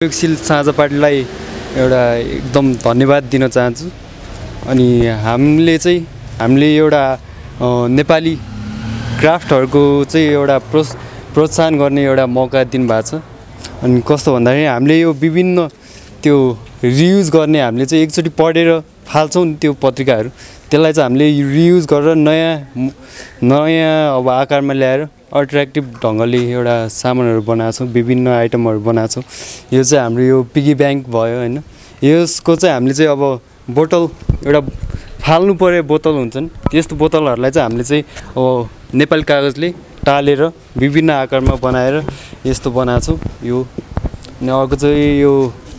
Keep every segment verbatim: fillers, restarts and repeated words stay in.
सहयोगशील साझा पार्टीलाई एउटा एकदम धन्यवाद दिन चाहन्छु। अनि हामीले चाहिँ हामीले एउटा नेपाली क्राफ्टहरुको चाहिँ एउटा प्रोत्साहन गर्ने एउटा मौका दिनुभएको छ। अनि कस्तो भन्दाखेरि हामीले यो विभिन्न त्यो रियुज गर्ने हामीले चाहिँ एकचोटी पढेर फाल्छौं त्यो पत्रिकाहरु, त्यसलाई चाहिँ हामीले रियुज गरेर नयाँ नयाँ अब आकारमा ल्याएर अट्र्याक्टिभ ढंगले एउटा सामानहरु बनाएको छौं, विभिन्न आइटमहरु बनाएको छौं। यो चाहिँ हाम्रो यो पिगी ब्याङ्क भयो हैन। यसको चाहिँ हामीले चाहिँ अब बोतल एउटा फाल्नु पर्ने बोतल हुन्छन्, त्यस्तो बोतलहरुलाई चाहिँ हामीले चाहिँ अब नेपाली कागजले टालेर विभिन्न आकारमा बनाएर यस्तो बनाएको छौं। यो अनि अर्को चाहिँ यो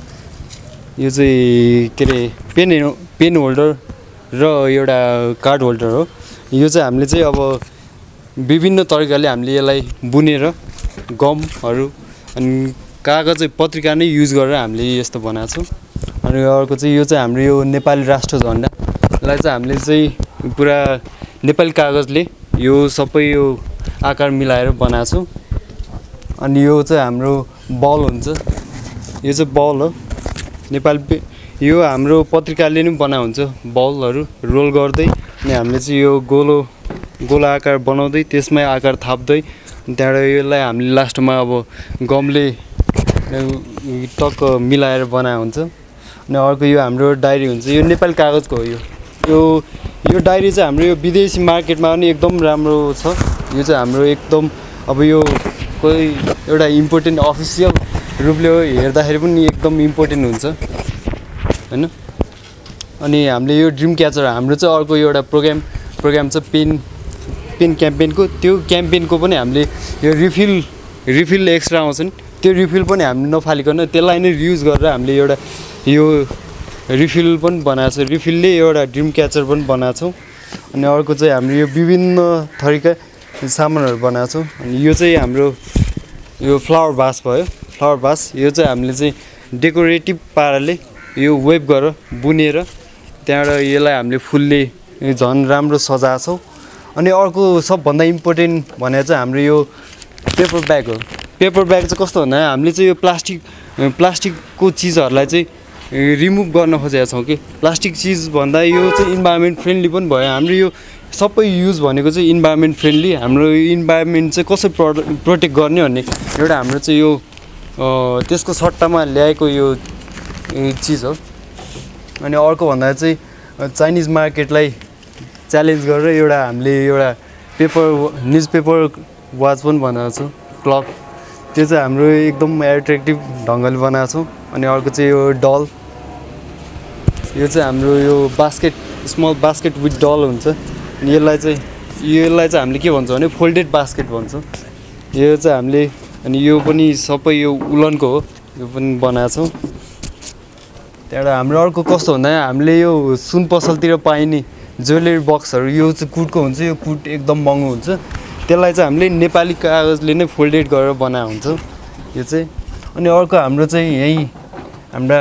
यो चाहिँ के रे पेन पेन होल्डर र एउटा कार्ड होल्डर हो। यो चाहिँ हामीले चाहिँ अब विभिन्न तरिकाले हामीले यसलाई बुनेर गमहरु अनि कागज पत्रिका नै युज गरेर हामीले यस्तो बनाएको छौं। अनि अर्को चाहिँ यो चाहिँ हाम्रो यो नेपाली राष्ट्र झण्डा लाई चाहिँ हामीले चाहिँ पुरा नेपाली कागजले यो सबै यो आकार मिलाएर बनाएको छौं। अनि यो चाहिँ हाम्रो बल हुन्छ, यो चाहिँ बल हो नेपाली, यो हाम्रो पत्रिकाले नै बना हुन्छ बलहरु रोल गर्दै। अनि हामीले चाहिँ यो गोलो गोला आकार बनाउँदै त्यसमै आकार थाप्दै त्यहाँबाट यसलाई हामीले लास्टमा अब गमले टक्क मिलाएर बनाएको हुन्छ। अनि अर्को यो हाम्रो डायरी हुन्छ, यो नेपाली कागजको हो। यो यो यो डायरी चाहिँ हाम्रो यो विदेशी मार्केटमा पनि एकदम राम्रो छ। यो चाहिँ हाम्रो एकदम अब यो कोही एउटा इम्पोर्टेन्ट अफिसियल रूपले हेर्दाखेरि पनि एकदम इम्पोर्टेन्ट हुन्छ हैन। अनि हामीले यो ड्रिम क्याचर हाम्रो चाहिँ अर्को एउटा प्रोग्राम प्रोग्राम छ पेन पेन क्याम्पेनको, त्यो क्याम्पेनको पनि हामीले यो रिफिल रिफिल एक्स्ट्रा आउँछन्, त्यो रिफिल पनि हामीले नफालिकन त्यसलाई नै रियुज गरेर हामीले एउटा यो रिफिल पनि बनाएको छ। रिफिलले एउटा ड्रिम क्याचर पनि बनाएको छौं। अनि अर्को चाहिँ हाम्रो यो विभिन्न थरीका सामानहरु बनाएको छौं। अनि यो चाहिँ हाम्रो यो फ्लावर भास भयो, फ्लावर भास यो चाहिँ हामीले चाहिँ डेकोरेटिभ पाराले यो वेब गरेर बुनेर त्यहाँबाट यसलाई हामीले फुलले झन् राम्रो सजाएको छौं। अनि अर्को सबभन्दा इम्पोर्टेन्ट भने चाहिँ हाम्रो यो पेपर ब्याग हो। पेपर ब्याग चाहिँ कस्तो भन्दा हामीले चाहिँ यो प्लास्टिक प्लास्टिकको चीजहरुलाई चाहिँ रिमुभ गर्न खोजेका छौं कि प्लास्टिक चीज भन्दा यो चाहिँ इन्भाइरोमेन्ट फ्रेन्डली पनि भयो। हाम्रो यो सबै युज भनेको चाहिँ इन्भाइरोमेन्ट फ्रेन्डली, हाम्रो इन्भाइरोमेन्ट चाहिँ कसरी प्रोटेक्ट गर्ने भन्ने एउटा हाम्रो चाहिँ यो त्यसको सट्टामा ल्याएको यो चीज हो। अनि अर्को भन्दा चाहिँ चाइनिज मार्केटलाई च्यालेन्ज गरेर एउटा हामीले एउटा पेपर न्यूज पेपर वाच पनि बनाएको छौं, क्लक, त्यो चाहिँ हाम्रो एकदम एट्र्याक्टिभ ढंगले बनाएको छौं। अनि अर्को चाहिँ यो डल, यो चाहिँ हाम्रो यो basket small basket with doll हुन्छ। अनि यसलाई चाहिँ यसलाई चाहिँ हामीले के भन्छ भने फोल्डेड बास्केट भन्छौं। यो चाहिँ हामीले अनि यो पनि सबै यो उलनको हो, यो पनि बनाएको छौं। त्यहाँबाट हाम्रो अर्को कस्तो भन्दा हामीले यो सुन पसलतिर पाइने ज्वेलरी बक्सहरु यो चाहिँ कुटको हुन्छ, यो कुट एकदम महँगो हुन्छ, त्यसलाई चाहिँ हामीले नेपाली कागजले नै फोल्डेड गरेर बनाएको हुन्छ यो चाहिँ। अनि अर्को हाम्रो चाहिँ यही हाम्रा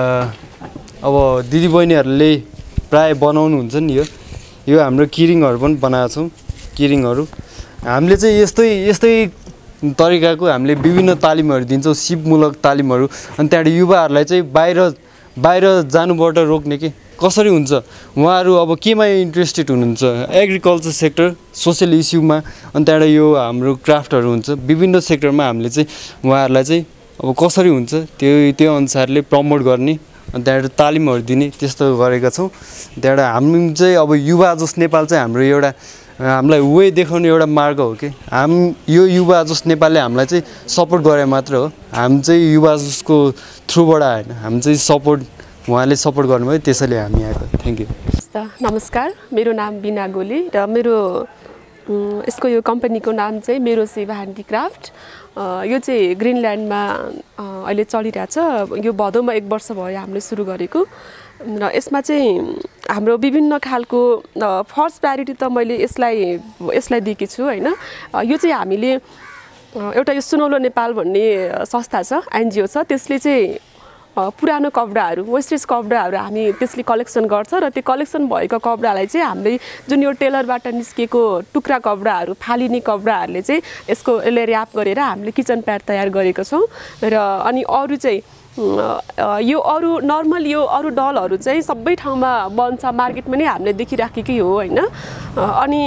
अब दिदीबहिनीहरुले प्राय बनाउनु हुन्छ नि यो यो हाम्रो किरिङहरु पनि बनाएको छौं। किरिङहरु हामीले चाहिँ यस्तै यस्तै तरिकाको हामीले विभिन्न तालिमहरु दिन्छौं, सिपमूलक तालिमहरु। अनि त्यहाँबाट युवाहरुलाई चाहिँ बाहिर बाहिर जानुबाट रोक्ने के कसरी हुन्छ, उहाँहरु अब केमा इन्ट्रेस्टेड हुनुहुन्छ, एग्रिकल्चर सेक्टर, सोशल इस्युमा, अनि त्यहाँबाट यो हाम्रो क्राफ्टहरु हुन्छ विभिन्न सेक्टरमा हामीले चाहिँ उहाँहरुलाई चाहिँ अब कसरी हुन्छ त्यो त्यो अनुसारले प्रमोट गर्ने अनि त्यहाँबाट तालिमहरु दिने त्यस्तो गरेका छौं। त्यहाँबाट हामी चाहिँ अब युवा जोस नेपाल चाहिँ हाम्रो एउटा हामीलाई वे देखाउने एउटा मार्ग हो कि हाम यो युवा जोस नेपालले हामीलाई चाहिँ सपोर्ट गरे मात्र हो। हामी चाहिँ युवा जोसको थ्रुबाट हैन, हामी चाहिँ सपोर्ट उहाँले सपोर्ट गर्नुभयो, त्यसैले हामी आएको। Thank you. नमस्कार, मेरो नाम बिना गोली र मेरो यसको यो कम्पनीको नाम चाहिँ मेरो सेवा ह्यान्डिक्राफ्ट। यो चाहिँ ग्रिनल्यान्डमा अहिले चलिरहेछ। यो भदौमा एक वर्ष भयो हामीले सुरु गरेको र यसमा चाहिँ हाम्रो विभिन्न खालको फर्स्ट प्रायोरिटी त मैले यसलाई यसलाई दिएकी छु हैन। यो चाहिँ हामीले एउटा यो सुनौलो नेपाल भन्ने संस्था छ, एनजिओ छ, त्यसले चाहिँ पुरानो कपडाहरू वेस्टेज कपडाहरू हामी त्यसले कलेक्सन गर्छ र त्यो कलेक्सन भएको कपडालाई चाहिँ हामीले जुन यो टेलरबाट निस्केको टुक्रा कपडाहरू फालिने कपडाहरूले चाहिँ यसको यसले र्याप गरेर हामीले किचन प्याड तयार गरेको छौं। र अनि अरु चाहिँ यो अरू नर्मल यो अरू डलहरू चाहिँ सबै ठाउँमा बन्छ, मार्केटमा नै हामीले देखिराखेकै हो होइन। अनि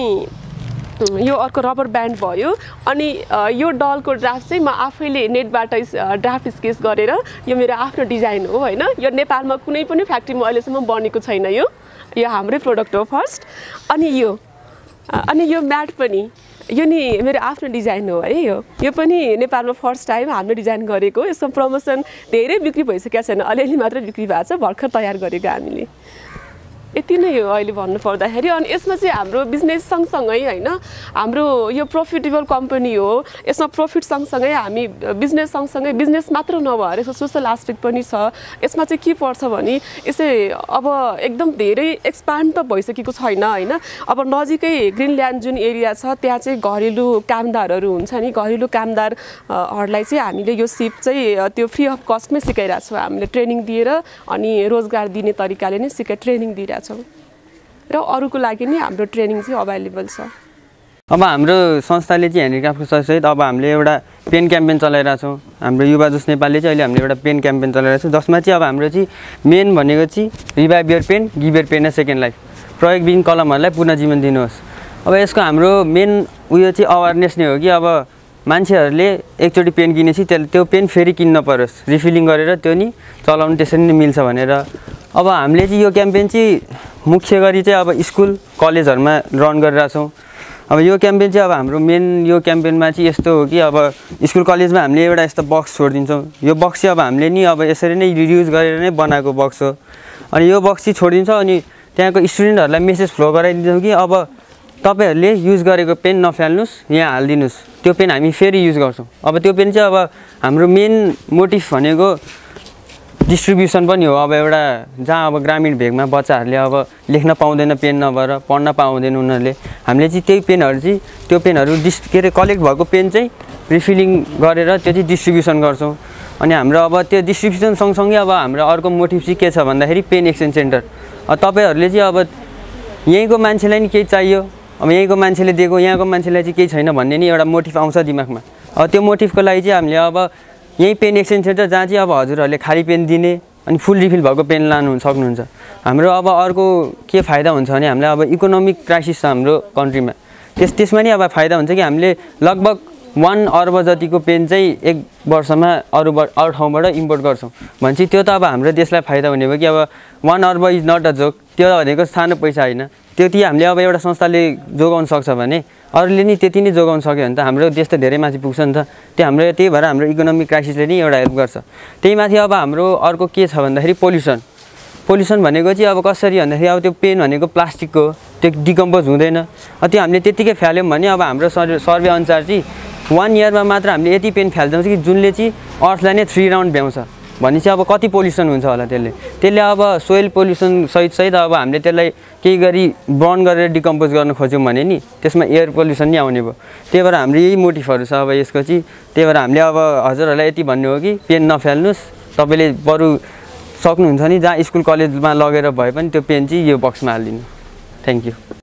यो अर्को रबर ब्यान्ड भयो। अनि यो डलको ड्राफ्ट चाहिँ म आफैले नेटबाट ड्राफ्ट स्केच गरेर यो मेरो आफ्नो डिजाइन हो होइन। यो नेपालमा कुनै पनि फ्याक्ट्रीमा अहिलेसम्म बनेको छैन, यो यो हाम्रै प्रोडक्ट हो फर्स्ट। अनि यो अनि यो म्याट पनि यो नि मेरो आफ्नो डिजाइन हो है। यो यो पनि नेपालमा फर्स्ट टाइम हामीले डिजाइन गरेको। यसको प्रमोसन धेरै बिक्री भइसकेको छैन, अलिअलि मात्र बिक्री भएको छ, भर्खर तयार गरेको हामीले। यति नै हो अहिले भन्नु पर्दाखेरि। अनि यसमा चाहिँ हाम्रो बिजनेस सँगसँगै होइन, हाम्रो यो प्रफिटेबल कम्पनी हो, यसमा प्रफिट सँगसँगै हामी बिजनेस सँगसँगै बिजनेस मात्र नभएर यसको सोसल एस्पेक्ट पनि छ। यसमा चाहिँ के पर्छ भने यसै अब एकदम धेरै एक्सपान्ड त भइसकेको छैन होइन। अब नजिकै ग्रिनल्यान्ड जुन एरिया छ त्यहाँ चाहिँ घरेलु कामदारहरू हुन्छ नि, घरेलु कामदारहरूलाई चाहिँ हामीले यो सिप चाहिँ त्यो फ्री अफ कस्टमै सिकाइरहेको छौँ हामीले, ट्रेनिङ दिएर अनि रोजगार दिने तरिकाले नै सिकाइ ट्रेनिङ दिइरहेको छौँ र अरूको लागि नै हाम्रो ट्रेनिङ चाहिँ अभाइलेबल छ। अब हाम्रो संस्थाले चाहिँ ह्यान्डिक्राफ्टको सहित अब हामीले एउटा पेन क्याम्पेन चलाइरहेको छौँ। हाम्रो युवा जोस नेपालले चाहिँ अहिले हामीले एउटा पेन क्याम्पेन चलाइरहेको छौँ, जसमा चाहिँ अब हाम्रो चाहिँ मेन भनेको चाहिँ revive your pen give your pen a second life, प्रयोगविहीन कलमहरूलाई पुनर्जीवन दिनुहोस्। अब यसको हाम्रो मेन उयो चाहिँ अवेरनेस नै हो कि अब मान्छेहरूले एकचोटि पेन किनेपछि त्यसले त्यो पेन फेरि किन्न परोस्, रिफिलिङ गरेर त्यो नि चलाउनु त्यसरी नै मिल्छ भनेर। अब हामीले चाहिँ यो क्याम्पेन चाहिँ मुख्य गरी चाहिँ अब स्कुल कलेजहरूमा रन गरिरहेछौँ। अब यो क्याम्पेन चाहिँ अब हाम्रो मेन यो क्याम्पेनमा चाहिँ यस्तो हो कि अब स्कुल कलेजमा हामीले एउटा यस्तो बक्स छोडिदिन्छौँ। यो बक्स चाहिँ अब हामीले नि अब यसरी नै रियुज गरेर नै बनाएको बक्स हो। अनि यो बक्स चाहिँ छोडिदिन्छ अनि त्यहाँको स्टुडेन्टहरूलाई मेसेज फ्लो गराइदिन्छौँ कि अब तपाईँहरूले युज गरेको पेन नफाल्नुहोस्, यहाँ हालिदिनुहोस्, त्यो पेन हामी फेरि युज गर्छौँ। अब त्यो पेन चाहिँ अब हाम्रो मेन मोटिभ भनेको डिस्ट्रिब्युसन पनि हो। अब एउटा जहाँ अब ग्रामीण भेगमा बच्चाहरूले अब लेख्न पाउँदैन पेन नभएर, पढ्न पाउँदैन उनीहरूले, हामीले चाहिँ त्यही पेनहरू चाहिँ त्यो पेनहरू डिस् के अरे कलेक्ट भएको पेन चाहिँ रिफिलिङ गरेर त्यो चाहिँ डिस्ट्रिब्युसन गर्छौँ। अनि हाम्रो अब त्यो डिस्ट्रिब्युसन सँगसँगै अब हाम्रो अर्को मोटिभ चाहिँ के छ भन्दाखेरि पेन एक्सचेन्ज सेन्टर। अब तपाईँहरूले चाहिँ अब यहीँको मान्छेलाई नि केही चाहियो, अब यहीँको मान्छेले दिएको यहाँको मान्छेलाई चाहिँ केही छैन भन्ने नि एउटा मोटिभ आउँछ दिमागमा। अब त्यो मोटिभको लागि चाहिँ हामीले अब यही पेन एक्सचेन्ज सेन्टर जहाँ चाहिँ अब हजुरहरूले खाली पेन दिने अनि फुल रिफिल भएको पेन लानु सक्नुहुन्छ। हाम्रो अब अर्को के फाइदा हुन्छ भने हामीलाई अब इकोनोमिक क्राइसिस छ हाम्रो कन्ट्रीमा, त्यस त्यसमा नि अब फाइदा हुन्छ कि हामीले लगभग वान अर्ब जतिको पेन चाहिँ एक वर्षमा अरू अरू ठाउँबाट इम्पोर्ट गर्छौँ भनेपछि त्यो त अब हाम्रो देशलाई फाइदा हुने भयो कि अब वान अर्ब इज नट अ जोक, त्यो भनेको सानो पैसा होइन। त्यति हामीले अब एउटा संस्थाले जोगाउन सक्छ भने अरूले नि त्यति नै जोगाउन सक्यो भने त हाम्रो देश त धेरै माथि पुग्छ नि त। त्यो हाम्रो त्यही भएर हाम्रो इकोनोमिक क्राइसिसले नि एउटा हेल्प गर्छ। त्यही माथि अब हाम्रो अर्को के छ भन्दाखेरि पोल्युसन। पोल्युसन भनेको चाहिँ अब कसरी भन्दाखेरि अब त्यो पेन भनेको प्लास्टिकको हो, त्यो डिकम्पोज हुँदैन। त्यो हामीले त्यत्तिकै फ्याल्यौँ भने अब हाम्रो सर्वे सर्वे अनुसार चाहिँ वान इयरमा मात्र हामीले यति पेन फ्याल्छौँ कि जुनले चाहिँ अर्थलाई नै थ्री राउन्ड भ्याउँछ भनेपछि अब कति पोल्युसन हुन्छ होला त्यसले त्यसले अब सोइल पोल्युसन सहित सहित अब हामीले त्यसलाई केही गरी बर्न गरेर डिकम्पोज गर्न खोज्यौँ भने नि त्यसमा एयर पोल्युसन नि आउने भयो। त्यही भएर हाम्रो यही मोटिभहरू छ अब यसको चाहिँ। त्यही भएर हामीले अब हजुरहरूलाई यति भन्नु हो कि पेन नफ्याल्नुहोस्, तपाईँले बरु सक्नुहुन्छ नि जहाँ स्कुल कलेजमा लगेर भए पनि त्यो पेन चाहिँ यो बक्समा हालिदिनु। Thank you.